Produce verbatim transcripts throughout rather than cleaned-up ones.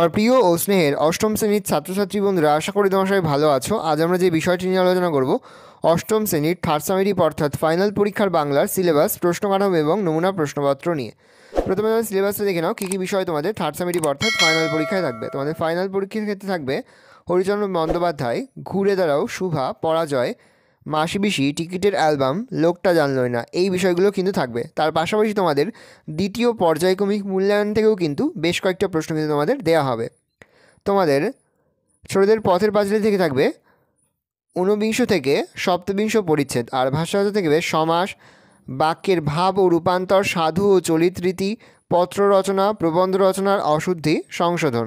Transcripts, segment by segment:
আমার প্রিয় ও স্নেহের অষ্টম শ্রেণীর ছাত্রছাত্রী বন্ধুরা, আশা করি তোমার সবাই ভালো আছো। আজ আমরা যে বিষয়টি নিয়ে আলোচনা করব অষ্টম শ্রেণীর থার্ড সামেটিভ অর্থাৎ ফাইনাল পরীক্ষার বাংলার সিলেবাস, প্রশ্ন কাঠামো এবং নমুনা প্রশ্নপত্র নিয়ে। প্রথমে তোমাদের সিলেবাসটা দেখে নাও কী কী বিষয় তোমাদের থার্ড সামেটিভ অর্থাৎ ফাইনাল পরীক্ষায় থাকবে। তোমাদের ফাইনাল পরীক্ষার ক্ষেত্রে থাকবে হরিচরণ বন্দ্যোপাধ্যায়, ঘুরে দাঁড়াও, শুভা, পরাজয়, মাসি বিশি, টিকিটের অ্যালবাম, লোকটা জানলই না, এই বিষয়গুলো কিন্তু থাকবে। তার পাশাপাশি তোমাদের দ্বিতীয় পর্যায়ক্রমিক মূল্যায়ন থেকেও কিন্তু বেশ কয়েকটা প্রশ্ন কিন্তু তোমাদের দেওয়া হবে। তোমাদের ছোটদের পথের পাঁচালী থেকে থাকবে ঊনবিংশ থেকে সপ্তবিংশ পরিচ্ছেদ, আর ভাষাগত থেকে সমাস, বাক্যের ভাব ও রূপান্তর, সাধু ও চলিত রীতি, পত্র রচনা, প্রবন্ধ রচনার অশুদ্ধি সংশোধন।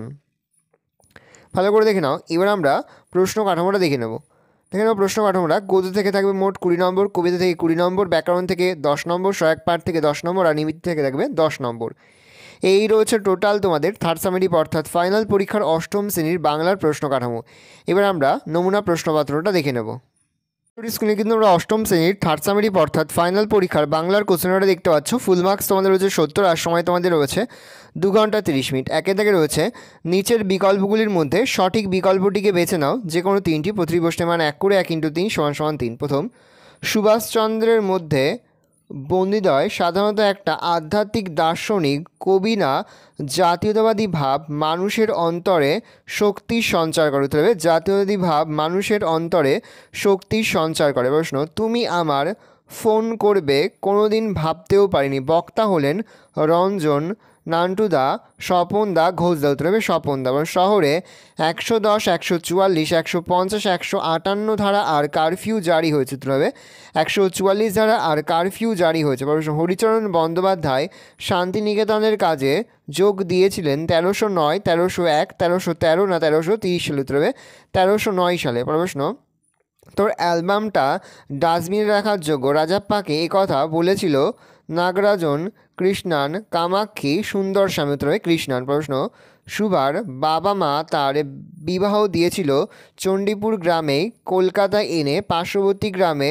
ভালো করে দেখে নাও। এবার আমরা প্রশ্ন কাঠামোটা দেখে নেব। দেখে নাও প্রশ্ন কাঠামোটা। গদ্য থেকে থাকবে মোট কুড়ি নম্বর, কবিতা থেকে কুড়ি নম্বর, ব্যাকরণ থেকে দশ নম্বর, সহায়ক পাঠ থেকে দশ নম্বর, আর নিমিত্ত থেকে থাকবে দশ নম্বর। এই রয়েছে টোটাল তোমাদের থার্ড সামেটিভ অর্থাৎ ফাইনাল পরীক্ষার অষ্টম শ্রেণীর বাংলার প্রশ্ন কাঠামো। এবার আমরা নমুনা প্রশ্নপত্রটা দেখে নেব। স্ক্রিনে কিন্তু আমরা অষ্টম শ্রেণীর থার্ড সামেটিভ অর্থাৎ ফাইনাল পরীক্ষার বাংলার কোশ্চেনটা দেখতে পাচ্ছ। ফুল মার্কস তোমাদের রয়েছে সত্তর, আর সময় তোমাদের রয়েছে দু ঘন্টা তিরিশ মিনিট। একে থেকে রয়েছে নিচের বিকল্পগুলির মধ্যে সঠিক বিকল্পটিকে বেছে নাও, যে কোনো তিনটি। প্রতিটি প্রশ্নের মান এক করে এক ইন্টু তিন সমান সমান তিন। প্রথম, সুভাষচন্দ্রের মধ্যে বন্দিদয় সাধারণত একটা আধ্যাত্মিক দার্শনিক কবি না জাতীয়তাবাদী ভাব মানুষের অন্তরে শক্তি সঞ্চার করে। উত্তর হবে জাতীয়তাবাদী ভাব মানুষের অন্তরে শক্তি সঞ্চার করে। প্রশ্ন, তুমি আমার ফোন করবে কোনোদিন ভাবতেও পারিনি। বক্তা হলেন রঞ্জন, নান্টুদা, স্বপনদা, ঘোষদা। উত্তর হবে স্বপনদা। শহরে একশো দশ, একশো চুয়াল্লিশ, একশো পঞ্চাশ, একশো আটান্ন ধারা আর কারফিউ জারি হয়েছে। উত্তর হবে একশো চুয়াল্লিশ ধারা আর কারফিউ জারি হয়েছে। হরিচরণ বন্দ্যোপাধ্যায় শান্তিনিকেতনের কাজে যোগ দিয়েছিলেন তেরোশো নয়, তেরোশো এক, তেরোশো তেরো না তেরোশো তিরিশ সালে। উত্তর হবে তেরোশো নয় সালে। প্রশ্ন, তোর অ্যালবামটা ডাস্টবিনে রাখার যোগ্য। রাজাপ্পাকে এ কথা বলেছিল নাগরাজন, কৃষ্ণান, কামাক্ষী, সুন্দর স্বামী। উত্তর হবে কৃষ্ণান। প্রশ্ন, সুভার বাবা মা তার বিবাহ দিয়েছিল চণ্ডীপুর গ্রামে, কলকাতায় এনে পার্শ্ববর্তী গ্রামে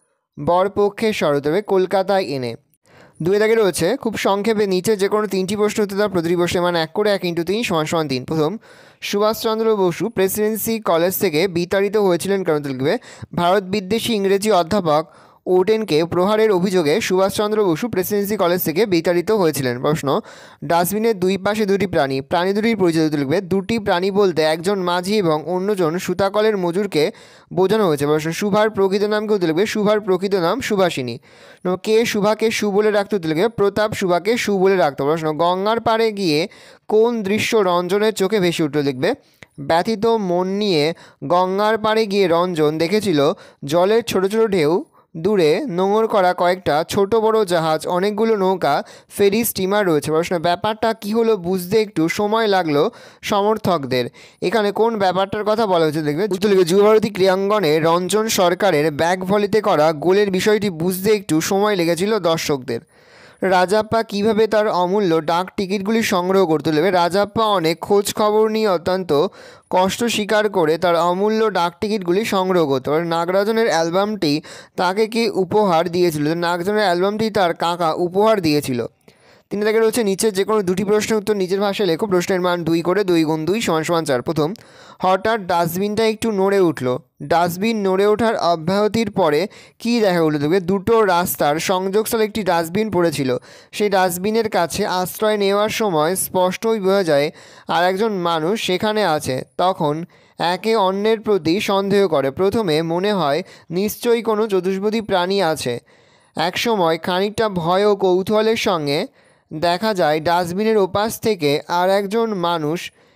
বরপক্ষের শরৎ। উত্তর হবে কলকাতায় এনে। দুই দাগে রয়েছে খুব সংক্ষেপে নিচে যে কোনো তিনটি প্রশ্ন উত্তর দাও। প্রতিটি প্রশ্নের মান এক করে এক ইন্টু তিন সমান সমান তিন। প্রথম, সুভাষচন্দ্র বসু প্রেসিডেন্সি কলেজ থেকে বিতাড়িত হয়েছিলেন কারণ। লিখবে ভারত বিদ্বেষী ইংরেজি অধ্যাপক ওটেনকে প্রহারের অভিযোগে সুভাষচন্দ্র বসু প্রেসিডেন্সি কলেজ থেকে বিতাড়িত হয়েছিলেন। প্রশ্ন, ডাস্টবিনের দুই পাশে দুটি প্রাণী, প্রাণী দুটির পরিচয় লিখবে। দুটি প্রাণী বলতে একজন মাঝি এবং অন্যজন সুতাকলের মজুরকে বোঝানো হয়েছে। প্রশ্ন, সুভার প্রকৃত নাম কেউ লিখবে। সুভার প্রকৃত নাম সুভাষিনী। কে সুভাকে সু বলে রাখতে লিখবে। প্রতাপ সুভাকে সু বলে রাখত। প্রশ্ন, গঙ্গার পাড়ে গিয়ে কোন দৃশ্য রঞ্জনের চোখে ভেসে উঠল লিখবে। ব্যথিত মন নিয়ে গঙ্গার পাড়ে গিয়ে রঞ্জন দেখেছিল জলের ছোট ছোট ঢেউ, দূরে নোঙর করা কয়েকটা ছোট বড় জাহাজ, অনেকগুলো নৌকা, ফেরি, স্টিমার রয়েছে। প্রশ্ন, ব্যাপারটা কি হলো বুঝতে একটু সময় লাগলো সমর্থকদের। এখানে কোন ব্যাপারটার কথা বলা হয়েছে দেখবে। লিখবে যুবভারতী ক্রীড়াঙ্গনে রঞ্জন সরকারের ব্যাগ ভলিতে করা গোলের বিষয়টি বুঝতে একটু সময় লেগেছিল দর্শকদের। রাজাপ্পা কিভাবে তার অমূল্য ডাক টিকিটগুলি সংগ্রহ করতে নেবে। রাজাপ্পা অনেক খোঁজ খবর নিয়ে অত্যন্ত কষ্ট স্বীকার করে তার অমূল্য ডাক টিকিটগুলি সংগ্রহ করতে পারে। নাগরাজনের অ্যালবামটি তাকে কে উপহার দিয়েছিল। নাগরাজনের অ্যালবামটি তার কাকা উপহার দিয়েছিল। তিনি তাকে রয়েছে নিচে যে কোনো দুটি প্রশ্নের উত্তর নিজের ভাষায় লেখো। প্রশ্নের মান দুই করে দুই গুণ দুই সমান সমান চার। প্রথম, হঠাৎ ডাস্টবিনটা একটু নড়ে উঠল। ডাস্টবিন নড়ে ওঠার অব্যাহতির পরে কী দেখা গেল দেখবে। দুটো রাস্তার সংযোগস্থলে একটি ডাস্টবিন পড়েছিল। সেই ডাস্টবিনের কাছে আশ্রয় নেওয়ার সময় স্পষ্টই বোঝা যায় আর একজন মানুষ সেখানে আছে। তখন একে অন্যের প্রতি সন্দেহ করে। প্রথমে মনে হয় নিশ্চয়ই কোনো চতুষ্পদী প্রাণী আছে। একসময় খানিকটা ভয় ও কৌতূহলের সঙ্গে দেখা যায় ডাস্টবিনের ওপাশ থেকে আর একজন মানুষ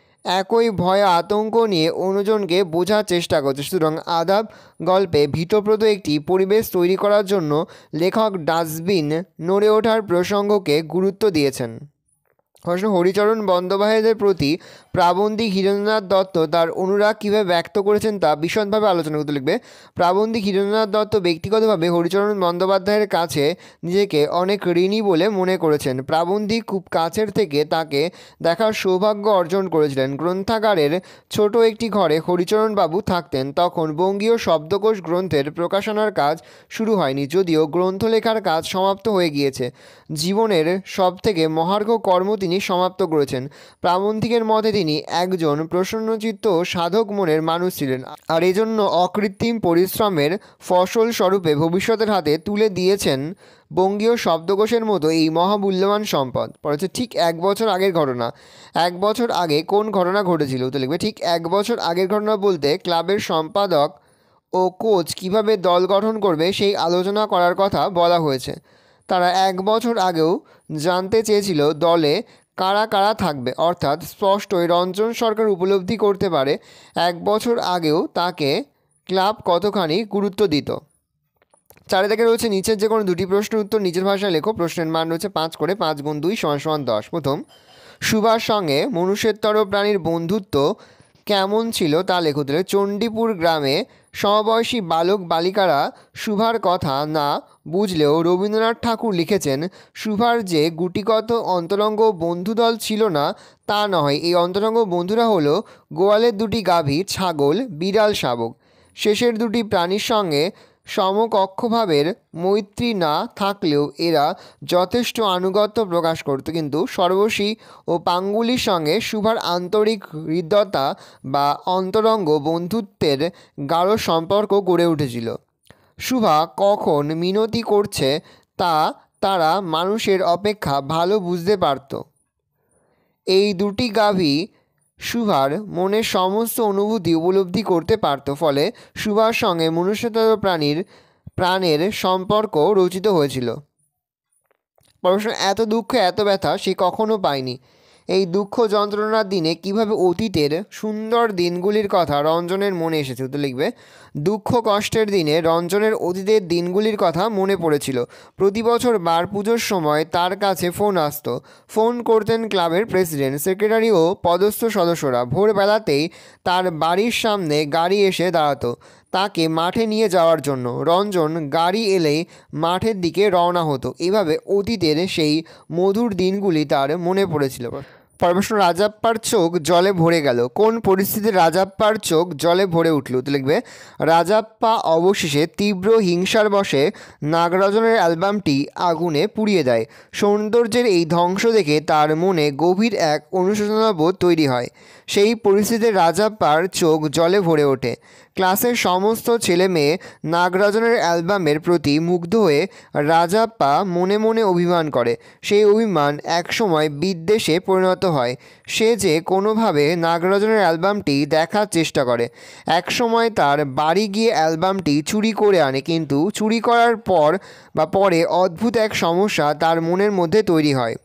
একই ভয় আতঙ্ক নিয়ে অন্যজনকে বোঝার চেষ্টা করছে। সুতরাং আদাব গল্পে ভীতপ্রদ একটি পরিবেশ তৈরি করার জন্য লেখক ডাস্টবিন নড়ে ওঠার প্রসঙ্গকে গুরুত্ব দিয়েছেন। প্রশ্ন, হরিচরণ বন্দ্যোপাধ্যায়ের প্রতি প্রাবন্ধিক হীরেন্দ্রনাথ দত্ত তার অনুরাগ কীভাবে ব্যক্ত করেছেন তা বিশদভাবে আলোচনা করতে লিখবে। প্রাবন্ধিক হীরেন্দ্রনাথ দত্ত ব্যক্তিগতভাবে হরিচরণ বন্দ্যোপাধ্যায়ের কাছে নিজেকে অনেক ঋণী বলে মনে করেছেন। প্রাবন্ধিক খুব কাছের থেকে তাকে দেখার সৌভাগ্য অর্জন করেছিলেন। গ্রন্থাগারের ছোট একটি ঘরে হরিচরণবাবু থাকতেন। তখন বঙ্গীয় শব্দকোষ গ্রন্থের প্রকাশনার কাজ শুরু হয়নি, যদিও গ্রন্থ লেখার কাজ সমাপ্ত হয়ে গিয়েছে। জীবনের সবথেকে মহার্ঘ কর্ম তিনি সমাপ্ত করেছেন। প্রাবন্ধিকের মতে তিনি একজন প্রসন্নচিত্ত সাধক মনের মানুষ ছিলেন, আর এজন্য অকৃত্রিম পরিশ্রমের ফসল স্বরূপে ভবিষ্যতের হাতে তুলে দিয়েছেন বঙ্গীয় শব্দকোষের মতো এই মহামূল্যবান সম্পদ। পরে হচ্ছে ঠিক এক বছর আগের ঘটনা। এক বছর আগে কোন ঘটনা ঘটেছিল? তো লিখবে ঠিক এক বছর আগের ঘটনা বলতে ক্লাবের সম্পাদক ও কোচ কিভাবে দল গঠন করবে সেই আলোচনা করার কথা বলা হয়েছে। তারা এক বছর আগেও জানতে চেয়েছিল দলে কারা কারা থাকবে, অর্থাৎ স্পষ্টই রঞ্জন সরকার উপলব্ধি করতে পারে এক বছর আগেও তাকে ক্লাব কতখানি গুরুত্ব দিত। চারে থেকে রয়েছে নিচের যে কোনো দুটি প্রশ্নের উত্তর নিজের ভাষায় লেখো। প্রশ্নের মান রয়েছে পাঁচ করে, পাঁচ গুণ দুই সমান সমান দশ। প্রথম, সুভার সঙ্গে মনুষ্যেতর প্রাণীর বন্ধুত্ব কেমন ছিল তা লেখো। দিলে চণ্ডীপুর গ্রামে সমবয়সী বালক বালিকারা সুভার কথা না বুঝলেও রবীন্দ্রনাথ ঠাকুর লিখেছেন, সুভার যে গুটিগত অন্তরঙ্গ বন্ধুদল ছিল না তা নয়, এই অন্তরঙ্গ বন্ধুরা হলো গোয়ালের দুটি গাভী, ছাগল, বিড়াল, শাবক। শেষের দুটি প্রাণীর সঙ্গে সমকক্ষভাবের মৈত্রী না থাকলেও এরা যথেষ্ট আনুগত্য প্রকাশ করত, কিন্তু সর্বশী ও পাঙ্গুলির সঙ্গে সুভার আন্তরিক হৃদ্যতা বা অন্তরঙ্গ বন্ধুত্বের গাঢ় সম্পর্ক গড়ে উঠেছিল। সুভা কখন মিনতি করছে তা তারা মানুষের অপেক্ষা ভালো বুঝতে পারত। এই দুটি গাভী সুভার মনের সমস্ত অনুভূতি উপলব্ধি করতে পারত, ফলে সুভার সঙ্গে মনুষ্যতর প্রাণীর প্রাণের সম্পর্ক রচিত হয়েছিল। প্রশ্ন, এত দুঃখ এত ব্যথা সে কখনো পায়নি। এই দুঃখ যন্ত্রণার দিনে কিভাবে অতীতের সুন্দর দিনগুলির কথা রঞ্জনের মনে এসেছে? তো লিখবে দুঃখ কষ্টের দিনে রঞ্জনের অতীতের দিনগুলির কথা মনে পড়েছিল। প্রতি বছর বার পুজোর সময় তার কাছে ফোন আসতো। ফোন করতেন ক্লাবের প্রেসিডেন্ট, সেক্রেটারি ও পদস্থ সদস্যরা। ভোরবেলাতেই তার বাড়ির সামনে গাড়ি এসে দাঁড়াতো তাকে মাঠে নিয়ে যাওয়ার জন্য। রঞ্জন গাড়ি এলেই মাঠের দিকে রওনা হতো। এভাবে অতীতের সেই মধুর দিনগুলি তার মনে পড়েছিল। প্রশ্ন, রাজাপ্পার চোখ জলে ভরে গেল। কোন পরিস্থিতিতে রাজাপ্পার চোখ জলে ভরে উঠল? তো লিখবে রাজাপ্পা অবশেষে তীব্র হিংসার বশে নাগরাজনের অ্যালবামটি আগুনে পুড়িয়ে দেয়। সৌন্দর্যের এই ধ্বংস দেখে তার মনে গভীর এক অনুশোচনাবোধ তৈরি হয়। সেই পরিস্থিতিতে রাজাপ্পার চোখ জলে ভরে ওঠে। ক্লাসের সমস্ত ছেলে মেয়ে নাগরাজনের অ্যালবামের প্রতি মুগ্ধ হয়ে রাজাপ্পা মনে মনে অভিমান করে। সেই অভিমান একসময় বিদ্বেষে পরিণত হয়। সে যে কোনোভাবে নাগরাজনের অ্যালবামটি দেখার চেষ্টা করে। একসময় তার বাড়ি গিয়ে অ্যালবামটি চুরি করে আনে, কিন্তু চুরি করার পর বা পরে অদ্ভুত এক সমস্যা তার মনের মধ্যে তৈরি হয়।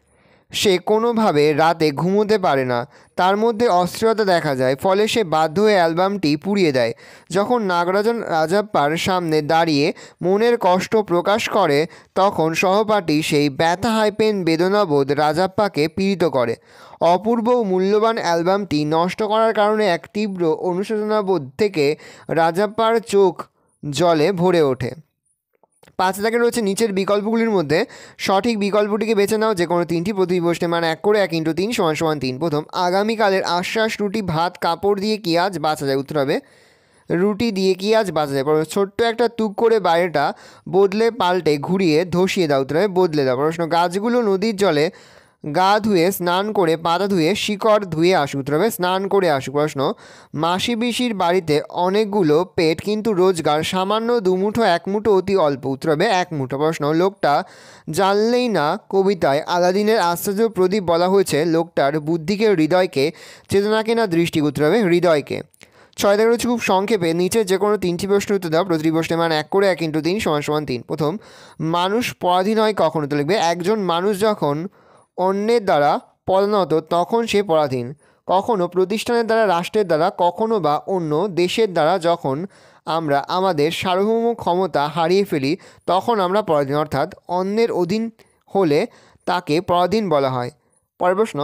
সে কোনোভাবে রাতে ঘুমোতে পারে না, তার মধ্যে অস্থিরতা দেখা যায়, ফলে সে বাধ্য হয়ে অ্যালবামটি পুড়িয়ে দেয়। যখন নাগরাজন রাজাপ্পার সামনে দাঁড়িয়ে মনের কষ্ট প্রকাশ করে, তখন সহপাঠী সেই ব্যথা হাইপেন বেদনাবোধ রাজাপ্পাকে পীড়িত করে। অপূর্ব মূল্যবান অ্যালবামটি নষ্ট করার কারণে এক তীব্র অনুশোচনাবোধ থেকে রাজাপ্পার চোখ জলে ভরে ওঠে। পাঁচ দাগে রয়েছে নিচের বিকল্পগুলির মধ্যে সঠিক বিকল্পটিকে বেছে নাও। যে কোনো তিনটি প্রতি প্রশ্নে মান এক করে, এক ইন্টু তিন সমান সমান তিন। প্রথম, আগামীকালের আশ্বাস রুটি ভাত কাপড় দিয়ে কি আজ বাঁচা যায়? উত্তর হবে রুটি দিয়ে কি আজ বাঁচা যায়। ছোট্ট একটা তুক করে বাইরেটা বদলে পাল্টে ঘুরিয়ে ধসিয়ে দাও। উত্তর হবে বদলে দাও। প্রশ্ন, গাছগুলো নদীর জলে গা ধুয়ে স্নান করে পাতা ধুয়ে শিকড় ধুয়ে আসুক। উত্তর হবে স্নান করে আসুক। প্রশ্ন, মাসি পিসির বাড়িতে অনেকগুলো পেট, কিন্তু রোজগার সামান্য দুমুঠো এক মুঠো অতি অল্প। উত্তর হবে এক মুঠো। প্রশ্ন, লোকটা জানলেই না কবিতায় আলাদিনের আশ্চর্য প্রদীপ বলা হয়েছে লোকটার বুদ্ধিকে হৃদয়কে, চেতনাকে না দৃষ্টি? উত্তর হবে হৃদয়কে। ছয় থেকে রয়েছে খুব সংক্ষেপে নিচের যে কোনো তিনটি প্রশ্নের উত্তর দাও। প্রতিটি প্রশ্নের মান এক করে, এক ইন্টু তিন সমান সমান তিন। প্রথম, মানুষ পরাধীন হয় কখন? উত্তর লিখবে একজন মানুষ যখন অন্যের দ্বারা পদানত তখন সে পরাধীন। কখনো প্রতিষ্ঠানের দ্বারা, রাষ্ট্রের দ্বারা, কখনো বা অন্য দেশের দ্বারা যখন আমরা আমাদের সার্বভৌম ক্ষমতা হারিয়ে ফেলি তখন আমরা পরাধীন, অর্থাৎ অন্যের অধীন হলে তাকে পরাধীন বলা হয়। পরের প্রশ্ন,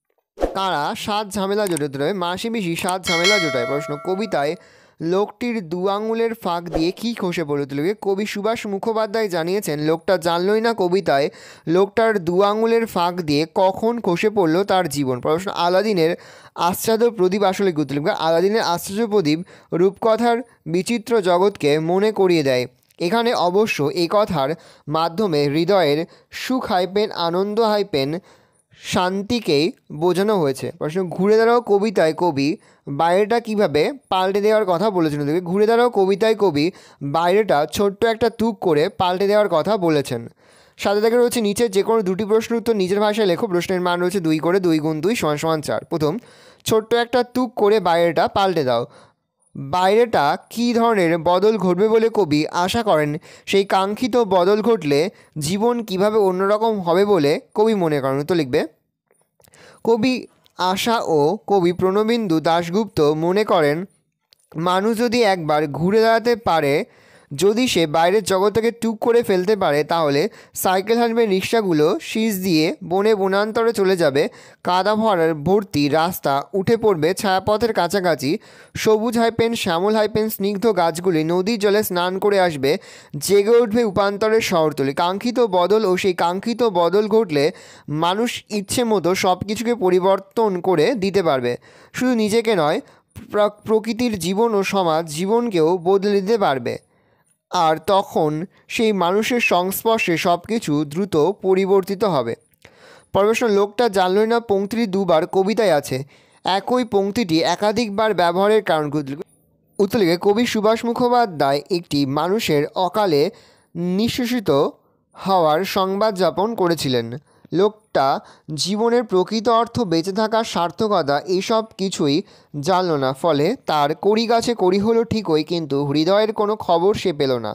কারা সাত ঝামেলা জোটাতে হবে? মাসি পিসি সাত ঝামেলা জোটায়। প্রশ্ন, কবিতায় লোকটির দু আঙুলের ফাঁক দিয়ে কী খসে পড়ল? তুলবে কবি সুভাষ মুখোপাধ্যায় জানিয়েছেন লোকটা জানলই না কবিতায় লোকটার দু আঙুলের ফাঁক দিয়ে কখন খসে পড়ল তার জীবন। প্রশ্ন, আলাদিনের আশ্চর্য প্রদীপ আসলে কি? তুলবে আলাদিনের আশ্চর্য প্রদীপ রূপকথার বিচিত্র জগৎকে মনে করিয়ে দেয়। এখানে অবশ্য এই কথার মাধ্যমে হৃদয়ের সুখ হাইপেন আনন্দ হাইপেন শান্তিকেই বোঝানো হয়েছে। প্রশ্ন, ঘুরে দাঁড়াও কবিতায় কবি বাইরেটা কিভাবে পাল্টে দেওয়ার কথা বলেছেন। দেখবে ঘুরে দাঁড়াও কবিতায় কবি বাইরেটা ছোট্ট একটা তুক করে পাল্টে দেওয়ার কথা বলেছেন। সাথে থেকে রয়েছে নিচে যে কোনো দুটি প্রশ্নের উত্তর নিজের ভাষায় লেখো। প্রশ্নের মান রয়েছে দুই করে, দুই গুণ দুই সমান সমান চার। প্রথম, ছোট্ট একটা তুক করে বাইরেটা পাল্টে দাও। বাইরেটা কী ধরনের বদল ঘটবে বলে কবি আশা করেন? সেই কাঙ্ক্ষিত বদল ঘটলে জীবন কিভাবে অন্যরকম হবে বলে কবি মনে করেন। তো লিখবে, কবি আশা ও কবি প্রণবেন্দু দাশগুপ্ত মনে করেন মানুষ যদি একবার ঘুরে দাঁড়াতে পারে, যদি সে বাইরের জগৎ থেকে টুক করে ফেলতে পারে, তাহলে সাইকেল হাঁটবে, রিক্সাগুলো শীষ দিয়ে বনে বনান্তরে চলে যাবে, কাদা ভরার ভর্তি রাস্তা উঠে পড়বে ছায়াপথের কাছাকাছি, সবুজ হাইপেন শ্যামল হাইপেন স্নিগ্ধ গাছগুলি নদীর জলে স্নান করে আসবে, জেগে উঠবে উপান্তরের শহরতলি। কাঙ্ক্ষিত বদল ও সেই কাঙ্ক্ষিত বদল ঘটলে মানুষ ইচ্ছে মতো সব কিছুকে পরিবর্তন করে দিতে পারবে। শুধু নিজেকে নয়, প্রকৃতির জীবন ও সমাজ জীবনকেও বদলে দিতে পারবে। আর তখন সেই মানুষের সংস্পর্শে সব কিছু দ্রুত পরিবর্তিত হবে। প্রশ্ন, লোকটা জানলই না পংক্তিটি দুবার কবিতায় আছে, একই পংক্তিটি একাধিকবার ব্যবহারের কারণ। উত্তর লিখে, কবি সুভাষ মুখোপাধ্যায় একটি মানুষের অকালে নিঃশেষিত হওয়ার সংবাদ যাপন করেছিলেন। লোকটা জীবনের প্রকৃত অর্থ, বেঁচে থাকার সার্থকতা এসব কিছুই জানল না, ফলে তার কড়ি গাছে কড়ি হলো ঠিকই, কিন্তু হৃদয়ের কোনো খবর সে পেল না।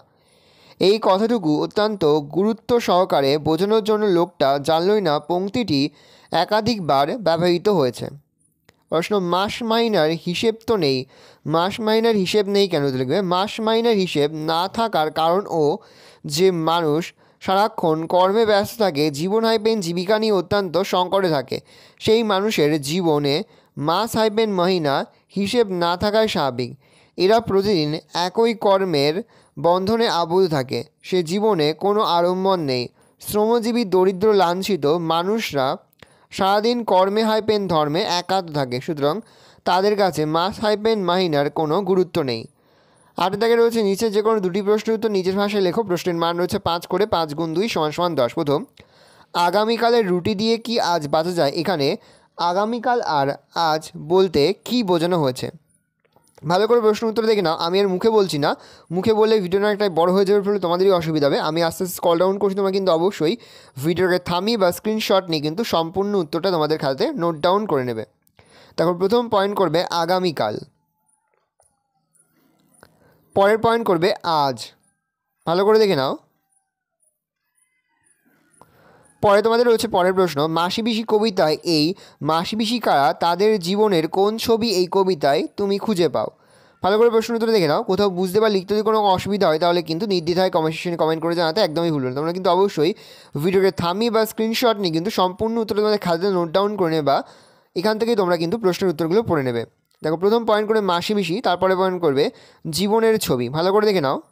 এই কথাটুকু অত্যন্ত গুরুত্ব সহকারে বোঝানোর জন্য লোকটা জানলই না পংক্তিটি একাধিকবার ব্যবহৃত হয়েছে। প্রশ্ন, মাস মাইনার হিসেব তো নেই। মাস মাইনার হিসেব নেই কেন? লিখবে, মাস মাইনার হিসেব না থাকার কারণ ও যে মানুষ সারাক্ষণ কর্মে ব্যস্ত থাকে, জীবন হাইপেন জীবিকা নিয়ে অত্যন্ত সংকটে থাকে, সেই মানুষের জীবনে মাস হাইপেন মহিনা হিসেব না থাকায় স্বাভাবিক। এরা প্রতিদিন একই কর্মের বন্ধনে আবদ্ধ থাকে, সে জীবনে কোনো আড়ম্বর নেই। শ্রমজীবী দরিদ্র লাঞ্ছিত মানুষরা সারাদিন কর্মে হাইপেন ধর্মে একাত্ম থাকে, সুতরাং তাদের কাছে মাস হাইপেন মাহিনার কোনো গুরুত্ব নেই। আট দাগে রয়েছে নিচে যে কোনো দুটি প্রশ্নের উত্তর নিজের ভাষায় লেখো। প্রশ্নের মান রয়েছে পাঁচ করে, পাঁচ গুণ দুই সমান সমান দশ। প্রথম, আগামীকালের রুটি দিয়ে কি আজ বাঁচা যায়? এখানে আগামীকাল আর আজ বলতে কি বোঝানো হয়েছে? ভালো করে প্রশ্ন উত্তর দেখে নাও। আমি আর মুখে বলছি না, মুখে বললে ভিডিওটা একটা বড় হয়ে যাবে, ফলে তোমাদেরই অসুবিধা হবে। আমি আস্তে আস্তে স্ক্রল ডাউন করছি, তোমরা কিন্তু অবশ্যই ভিডিওকে থামিয়ে বা স্ক্রিনশট নিয়ে কিন্তু সম্পূর্ণ উত্তরটা তোমাদের খাতাতে নোট ডাউন করে নেবে। তারপর প্রথম পয়েন্ট করবে আগামীকাল, পরের পয়েন্ট করবে আজ। ভালো করে দেখে নাও। পরে তোমাদের রয়েছে পরের প্রশ্ন, মাসি পিসি কবিতায় এই মাসি পিসি কারা, তাদের জীবনের কোন ছবি এই কবিতায় তুমি খুঁজে পাও? ভালো করে প্রশ্ন উত্তরে দেখে নাও। কোথাও বুঝতে বা লিখতে যদি কোনো অসুবিধা হয় তাহলে কিন্তু নির্দ্বিধায় কমেন্ট সেকশনে কমেন্ট করে জানাতে একদমই ভুলবে না। তোমরা কিন্তু অবশ্যই ভিডিওকে থামিয়ে বা স্ক্রিনশট নিয়ে কিন্তু সম্পূর্ণ উত্তর তোমাদের খাতাতে নোট ডাউন করে নেবে, বা এখান থেকেই তোমরা কিন্তু প্রশ্নের উত্তরগুলো পড়ে নেবে। দেখো, প্রথম পয়েন্ট করে মাসি পিসি, তারপরে পয়েন্ট করবে জীবনের ছবি। ভালো করে দেখে নাও।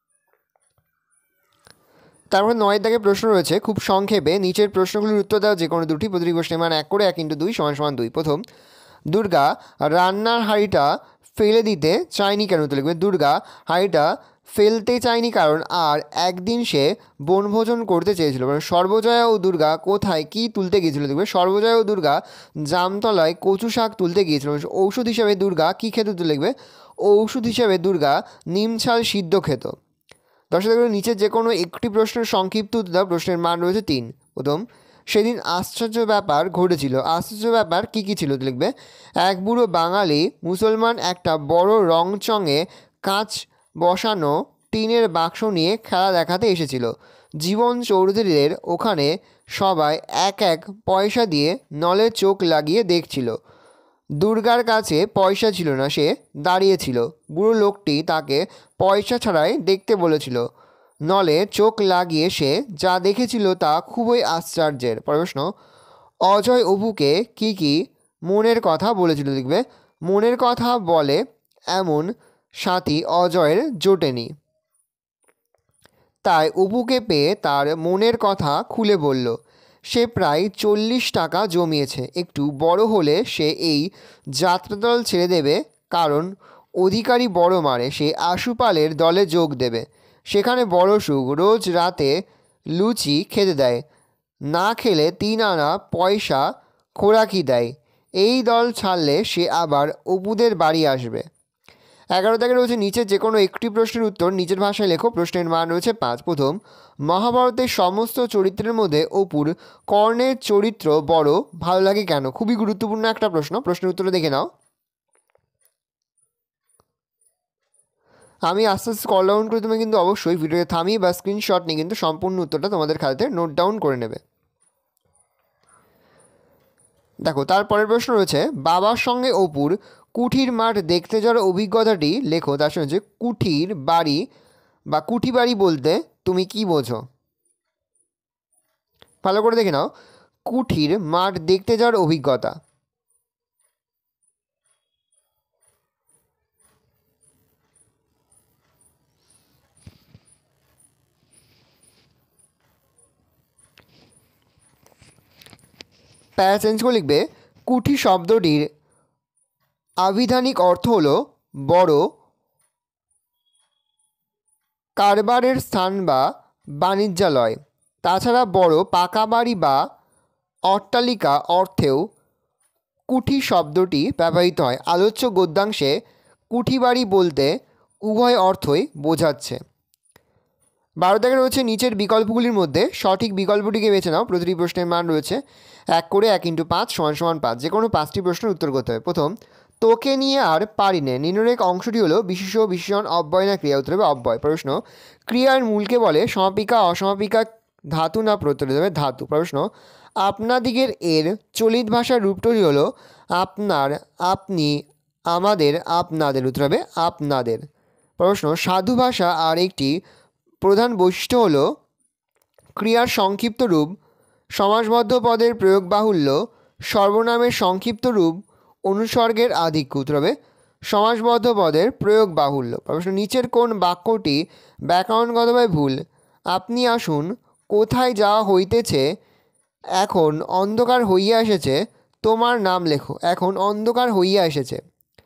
তারপর নয়ের দাগে প্রশ্ন রয়েছে খুব সংক্ষেপে নিচের প্রশ্নগুলির উত্তর দাও যে কোনো দুটি। প্রতিটি প্রশ্নের মান এক করে, এক ইন্টু দুই সমান সমান দুই। প্রথম, দুর্গা রান্নার হাঁড়িটা ফেলে দিতে চায়নি কেন? তো লিখবে, দুর্গা হাঁড়িটা ফেলতে চায়নি কারণ আর একদিন সে বনভোজন করতে চেয়েছিল। মানে সর্বজয়া ও দুর্গা কোথায় কী তুলতে গিয়েছিল? দেখবে, সর্বজয়া ও দুর্গা জামতলায় কচু শাক তুলতে গিয়েছিল। ঔষধ হিসাবে দুর্গা কী খেত? তো লিখবে, ঔষধ হিসাবে দুর্গা নিমছাল সিদ্ধ খেত। দর্শক, নিচে যে কোনো একটি প্রশ্নের সংক্ষিপ্ত উত্তর। প্রশ্নের মান রয়েছে তিন। প্রথম, সেদিন আশ্চর্য ব্যাপার ঘটেছিল। আশ্চর্য ব্যাপার কী কী ছিল? লিখবে, এক বুড়ো বাঙালি মুসলমান একটা বড় রংচঙে কাঁচ বসানো টিনের বাক্স নিয়ে খেলা দেখাতে এসেছিল। জীবন চৌধুরীদের ওখানে সবাই এক এক পয়সা দিয়ে নলে চোখ লাগিয়ে দেখছিল। দুর্গার কাছে পয়সা ছিল না, সে দাঁড়িয়েছিল। বুড়ো লোকটি তাকে পয়সা ছাড়াই দেখতে বলেছিল। নলে চোখ লাগিয়ে সে যা দেখেছিল তা খুবই আশ্চর্যের। প্রশ্ন, অজয় অপুকে কি কি মনের কথা বলেছিল? লিখবে, মনের কথা বলে এমন সাথী অজয়ের জোটেনি, তাই অপুকে পেয়ে তার মনের কথা খুলে বলল। সে প্রায় চল্লিশ টাকা জমিয়েছে, একটু বড় হলে সে এই যাত্রাদল ছেড়ে দেবে, কারণ অধিকারী বড় মারে, সে আশুপালের দলে যোগ দেবে। সেখানে বড় সুখ, রোজ রাতে লুচি খেতে দেয়, না খেলে তিন আনা পয়সা খোরাকি দেয়, এই দল ছাড়লে সে আবার অপুদের বাড়ি আসবে। এগারো থেকে রয়েছে নিচের যে কোনো একটি প্রশ্নের উত্তর নিচের ভাষায় লেখো। প্রশ্নের মান রয়েছে পাঁচ। প্রথম, মহাভারতের সমস্ত চরিত্রের মধ্যে অপুর কর্ণের চরিত্র বড় ভালো লাগে কেন? খুবই গুরুত্বপূর্ণ একটা প্রশ্ন, প্রশ্নের উত্তরটা দেখে নাও। আমি আস্তে আস্তে কল ডাউন করে তুমি কিন্তু অবশ্যই ভিডিওতে থামিয়ে বা স্ক্রিনশট নিয়ে কিন্তু সম্পূর্ণ উত্তরটা তোমাদের খাতাতে নোট ডাউন করে নেবে। দেখো, তারপরের প্রশ্ন রয়েছে বাবার সঙ্গে অপুর কুঠির মাঠ দেখতে যাওয়ার অভিজ্ঞতাটি লেখো। তার সঙ্গে হচ্ছে কুঠির বাড়ি বা কুঠি বাড়ি বলতে তুমি কি বোঝো? ভালো করে দেখে নাও, কুঠির মাঠ দেখতে যাওয়ার অভিজ্ঞতা। প্যারা চেঞ্জ করে লিখবে কুঠি শব্দটির আবিধানিক অর্থ হলো বড় কারবারের স্থান বা বাণিজ্যালয়। তাছাড়া বড় পাকা বাড়ি বা অট্টালিকা অর্থেও কুঠি শব্দটি ব্যবহৃত হয়। আলোচ্য গদ্যাংশে কুঠি বাড়ি বলতে উভয় অর্থই বোঝাচ্ছে। বারো থেকে রয়েছে নিচের বিকল্পগুলির মধ্যে সঠিক বিকল্পটিকে বেছে নাও। প্রতিটি প্রশ্নের মান রয়েছে এক করে, এক ইন্টু পাঁচ সমান সমান পাঁচ। যে কোনো পাঁচটি প্রশ্নের উত্তর করতে হবে। প্রথম, তোকে নিয়ে আর পারি নে নিম্নরেখ অংশটি হলো বিশেষ্য বিশেষণ অব্যয় না ক্রিয়া? উত্তর হবে অব্যয়। প্রশ্ন, ক্রিয়ার মূলকে বলে সমাপিকা অসমাপিকা ধাতু না প্রত্যয়? দেবে ধাতু। প্রশ্ন, আপনাদিগের এর চলিত ভাষার রূপটি হলো আপনার, আপনি, আমাদের, আপনাদের? উত্তর হবে আপনাদের। প্রশ্ন, সাধু ভাষা আর একটি প্রধান বৈশিষ্ট্য হলো ক্রিয়ার সংক্ষিপ্ত রূপ, সমাসবদ্ধ পদের প্রয়োগ বাহুল্য, সর্বনামের সংক্ষিপ্ত রূপ, অনুসর্গের আধিক্য? উত্তর হবে সমাসবদ্ধ পদের প্রয়োগ বাহুল্য। প্রশ্ন, নিচের কোন বাক্যটি ব্যাকরণগতভাবে ভুল? আপনি আসুন, কোথায় যাওয়া হইতেছে, এখন অন্ধকার হইয়া এসেছে, তোমার নাম লেখো। এখন অন্ধকার হইয়া এসেছে।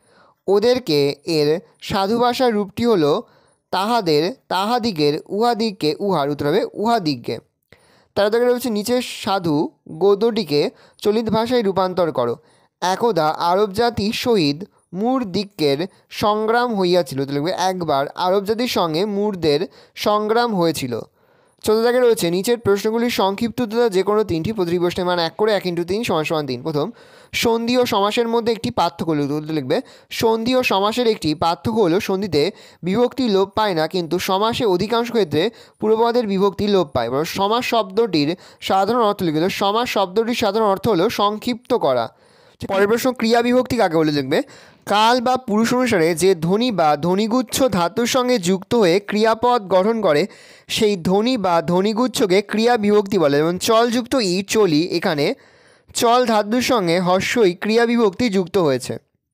ওদেরকে এর সাধু ভাষার রূপটি হলো তাহাদের, তাহাদিগের, উহাদিগকে, উহার? উত্তর হবে উহাদিগকে। তারা থেকে রয়েছে নিচের সাধু গদ্যটিকে চলিত ভাষায় রূপান্তর করো। একদা আরব জাতির সহিত মূর দিকের সংগ্রাম হইয়াছিল। তো লিখবে একবার আরব জাতির সঙ্গে মূরদের সংগ্রাম হয়েছিল। চোদ্দ থেকে রয়েছে নিচের প্রশ্নগুলির সংক্ষিপ্ত উত্তর যে কোনো তিনটি। প্রতিটি প্রশ্নের মান এক করে, এক ইন্টু তিন সমান সমান তিন। প্রথম, সন্ধি ও সমাসের মধ্যে একটি পার্থক্য উত্তর লিখবে সন্ধি ও সমাসের একটি পার্থক্য হলো সন্ধিতে বিভক্তি লোপ পায় না, কিন্তু সমাসে অধিকাংশ ক্ষেত্রে পূর্বপদের বিভক্তি লোপ পায়। সমাস শব্দটির সাধারণ অর্থ লিখবে সমাস শব্দটির সাধারণ অর্থ হলো সংক্ষিপ্ত করা। পরের প্রশ্ন, ক্রিয়া বিভক্তি কাকে বলে? লিখবে কাল বা পুরুষ অনুসারে যে ধ্বনি বা ধ্বনিগুচ্ছ ধাতুর সঙ্গে যুক্ত হয়ে ক্রিয়াপদ গঠন করে সেই ধ্বনি বা ধ্বনিগুচ্ছকে ক্রিয়া বিভক্তি বলে। যেমন চলযুক্ত ই চলি, এখানে চল ধাতুর সঙ্গে হর্ষই ক্রিয়া বিভক্তি যুক্ত হয়েছে।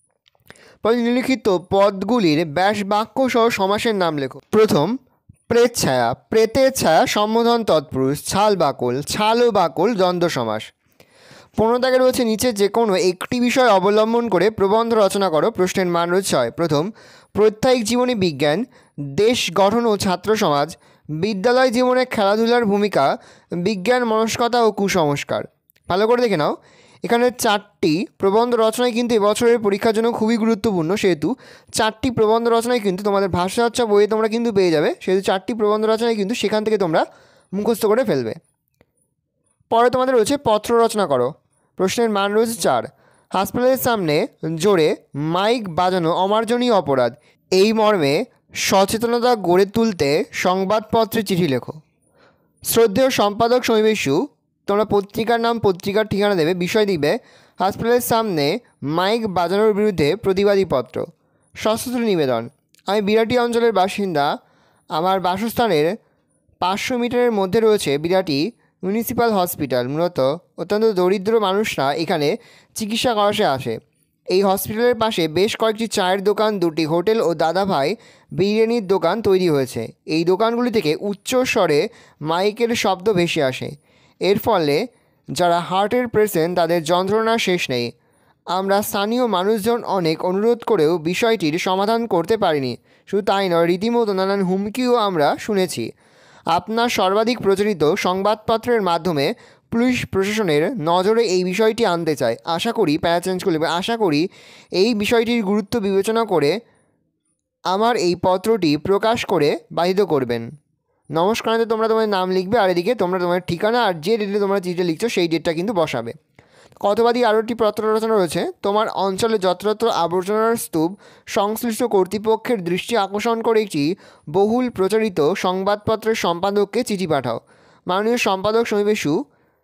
নিম্নলিখিত পদগুলির ব্যাস বাক্য সহ সমাসের নাম লেখো। প্রথম, প্রেত ছায়া, প্রেতের ছায়া সম্বোধন তৎপুরুষ, ছাল বাকল, ছাল ও বাকল দ্বন্দ্ব সমাস। পনেরো থেকে রয়েছে নিচে যে কোনো একটি বিষয় অবলম্বন করে প্রবন্ধ রচনা করো। প্রশ্নের মান রয়েছে ছয়। প্রথম, প্রত্যয়িক জীবনী বিজ্ঞান, দেশ গঠন ও ছাত্র সমাজ, বিদ্যালয় জীবনে খেলাধুলার ভূমিকা, বিজ্ঞান মনস্কতা ও কুসংস্কার। ভালো করে দেখে নাও, এখানে চারটি প্রবন্ধ রচনায় কিন্তু এবছরের পরীক্ষার জন্য খুবই গুরুত্বপূর্ণ, সেহেতু চারটি প্রবন্ধ রচনায় কিন্তু তোমাদের ভাষাচর্চা বইয়ে তোমরা কিন্তু পেয়ে যাবে, সেহেতু চারটি প্রবন্ধ রচনায় কিন্তু সেখান থেকে তোমরা মুখস্থ করে ফেলবে। পরে তোমাদের রয়েছে পত্র রচনা করো। প্রশ্নের মান রয়েছে চার। হাসপাতালের সামনে জোরে মাইক বাজানো অমার্জনীয় অপরাধ, এই মর্মে সচেতনতা গড়ে তুলতে সংবাদপত্রে চিঠি লেখো। শ্রদ্ধেয় সম্পাদক সমিবেশু, তোমরা পত্রিকার নাম, পত্রিকার ঠিকানা দেবে, বিষয় দিবে হাসপাতালের সামনে মাইক বাজানোর বিরুদ্ধে প্রতিবাদী পত্র। সশস্ত্র নিবেদন, আমি বিরাটি অঞ্চলের বাসিন্দা, আমার বাসস্থানের পাঁচশো মিটারের মধ্যে রয়েছে বিরাটি মিউনিসিপ্যাল হসপিটাল। মূলত অত্যন্ত দরিদ্র মানুষরা এখানে চিকিৎসা করাতে আসে। এই হসপিটালের পাশে বেশ কয়েকটি চায়ের দোকান, দুটি হোটেল ও দাদাভাই বিরিয়ানির দোকান তৈরি হয়েছে। এই দোকানগুলি থেকে উচ্চ স্বরে মাইকের শব্দ ভেসে আসে। এর ফলে যারা হার্টের পেশেন্ট তাদের যন্ত্রণা শেষ নেই। আমরা স্থানীয় মানুষজন অনেক অনুরোধ করেও বিষয়টির সমাধান করতে পারিনি। শুধু তাই নয়, রীতিমতো নানান হুমকিও আমরা শুনেছি। আপনার সর্বাধিক প্রচারিত সংবাদপত্রের মাধ্যমে পুলিশ প্রশাসনের নজরে এই বিষয়টি আনতে চাই। আশা করি প্যারা চেঞ্জ করলে আশা করি এই বিষয়টির গুরুত্ব বিবেচনা করে আমার এই পত্রটি প্রকাশ করে বাহিত করবেন। নমস্কারান্তে তোমরা তোমার নাম লিখবে, আর এদিকে তোমরা তোমার ঠিকানা আর যে ডেটে তোমরা চিঠিটা লিখছো সেই ডেটটা কিন্তু বসাবে। কতবাদী আরও একটি পত্র রচনা রয়েছে। তোমার অঞ্চলে যত্রতত্র আবর্জনার স্তূপ সংশ্লিষ্ট কর্তৃপক্ষের দৃষ্টি আকর্ষণ করে একটি বহুল প্রচারিত সংবাদপত্রের সম্পাদককে চিঠি পাঠাও। মাননীয় সম্পাদক সমীপেশু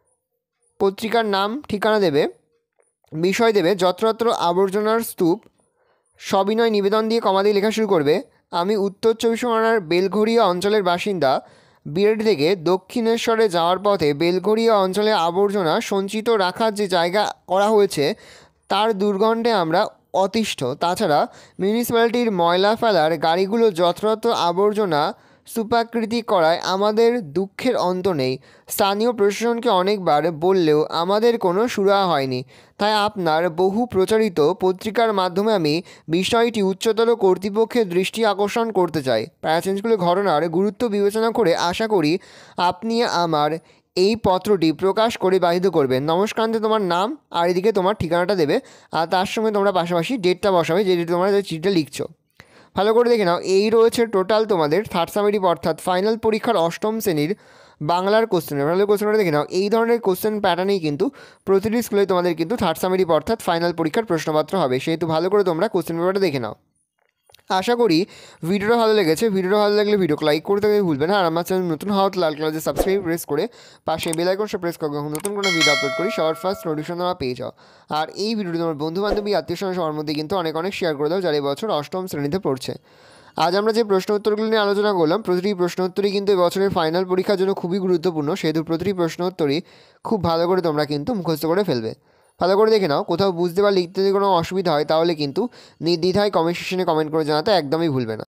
পত্রিকার নাম ঠিকানা দেবে, বিষয় দেবে যত্রতত্র আবর্জনার স্তূপ, সবিনয় নিবেদন দিয়ে কমা দিয়ে লেখা শুরু করবে। আমি উত্তর চব্বিশ পরগনার বেলঘরিয়া অঞ্চলের বাসিন্দা। বিরাটি থেকে দক্ষিণেশ্বরে যাওয়ার পথে বেলঘরিয়া অঞ্চলে আবর্জনা সঞ্চিত রাখার যে জায়গা করা হয়েছে তার দুর্গন্ধে আমরা অতিষ্ঠ। তাছাড়া মিউনিসিপ্যালিটির ময়লা ফেলার গাড়িগুলো যত্রতত্র আবর্জনা স্তূপাকৃতি করায় আমাদের দুঃখের অন্ত নেই। স্থানীয় প্রশাসনকে অনেকবার বললেও আমাদের কোনো সুরাহা হয়নি। তাই আপনার বহু প্রচারিত পত্রিকার মাধ্যমে আমি বিষয়টি উচ্চতর কর্তৃপক্ষের দৃষ্টি আকর্ষণ করতে চাই। প্যারাচেঞ্জগুলো ঘটনার গুরুত্ব বিবেচনা করে আশা করি আপনি আমার এই পত্রটি প্রকাশ করে বাহিত করবেন। নমস্কারান্তে তোমার নাম আর এদিকে তোমার ঠিকানাটা দেবে, আর তার সঙ্গে তোমরা পাশাপাশি ডেটটা বসাবে যে ডেটে তোমরা চিঠিটা লিখছো। ভালো করে দেখে নাও, এই রয়েছে টোটাল তোমাদের থার্ড সামেটিভ অর্থাৎ ফাইনাল পরীক্ষার অষ্টম শ্রেণীর বাংলার কোশ্চেন। ভালো কোশ্চেনটা দেখে নাও, এই ধরনের কোশ্চেন প্যাটার্নেই কিন্তু প্রতিটি স্কুলে তোমাদের কিন্তু থার্ড সামেটিভ অর্থাৎ ফাইনাল পরীক্ষার প্রশ্নপত্র হবে। সেহেতু ভালো করে তোমরা কোশ্চেন পেপারটা দেখে নাও। আশা করি ভিডিওটা ভালো লেগেছে। ভিডিওটা ভালো লাগলে ভিডিওকে লাইক করতে ভুলবে না, আর আমার চ্যানেল নতুন হওয়া লাল কালার সাবস্ক্রাইব প্রেস করে পাশে বেল আইকনটা প্রেস করে নতুন কোনো ভিডিও আপলোড করি সবার ফার্স্ট নোটিফিকেশন তোমরা পেয়ে যাও। আর এই ভিডিওটি তোমার বন্ধু বান্ধবী আত্মীয় স্বজন সবার মধ্যে কিন্তু অনেক অনেক শেয়ার করে দাও যারা এই বছর অষ্টম শ্রেণীতে পড়ছে। আজ আমরা যে প্রশ্ন উত্তরগুলো নিয়ে আলোচনা করলাম, প্রতিটি প্রশ্ন উত্তরই কিন্তু এই বছরের ফাইনাল পরীক্ষার জন্য খুবই গুরুত্বপূর্ণ। সেহেতু প্রতিটি প্রশ্ন উত্তরই খুব ভালো করে তোমরা কিন্তু মুখস্থ করে ফেলবে। ভালো করে দেখে নাও, কোথাও বুঝতে বা লিখতে যদি কোনো অসুবিধা হয় তাহলে কিন্তু নির্দ্বিধায় কমেন্ট সেকশনে কমেন্ট করে জানাতে একদমই ভুলবে না।